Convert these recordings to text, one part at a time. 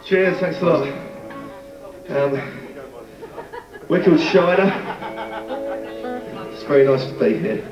Cheers, thanks a lot. We're called Shiner. It's very nice to be here.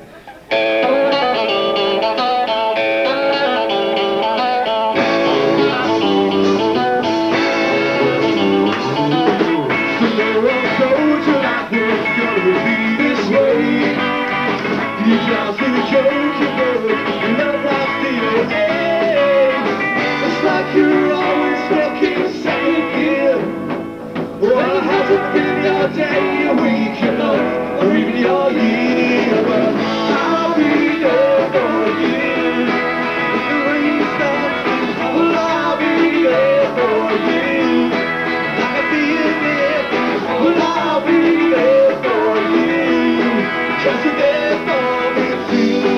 You're always stuck in second gear. Well, has it been your day, your week, your month, or even your year? Well, I'll be there for you. If the rain stops, well, I'll be there for you. I can be there, well, I'll be there for you. Just you're there for me too.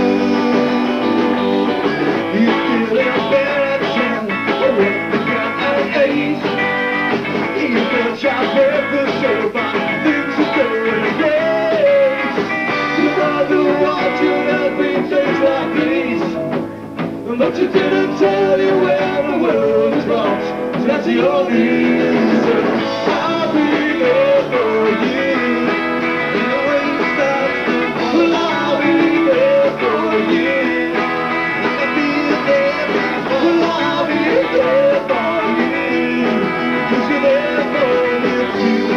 You feel it better. You can try breakfast so far, things are going great. You wonder what you let me taste like this, but you didn't tell you where the world is wrong. So that's the only reason I'll be there for you. When the rain stops, well, I'll be there for you. I can be there, well, I'll be there for you. 'Cause you're there for me too.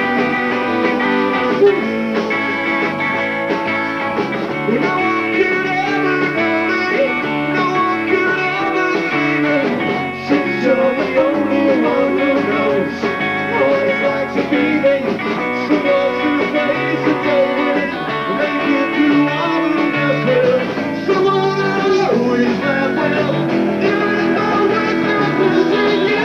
No one could ever know me, no one could ever see me, since you're the only one who knows what it's like to be me. Someone who plays the day with, make it through all of this world. Someone who'll always laugh well, even if I went through to see you.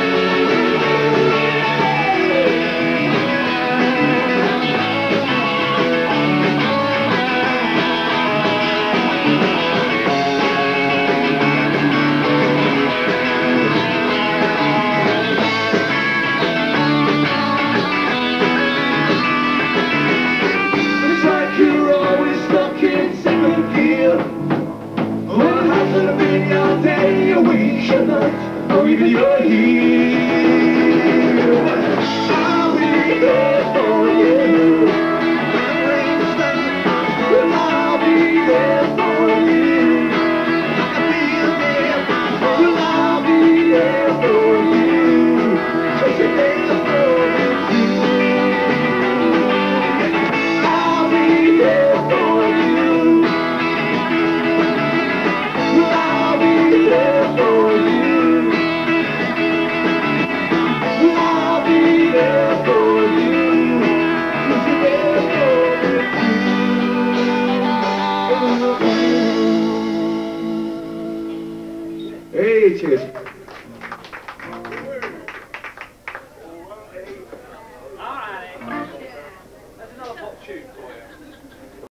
It's like you're always stuck in second gear. Well, it hasn't been your day, your week, your month, or even your year. I'll be there for you. When the rain stops, well, I'll be there for you. I can be there, well, I'll be there for you. 'Cause you're there for me too. I'll be there for you. Well, I'll be there for you. Well, I'll be there for you. 'Cause you're there for me too. Hey, cheers.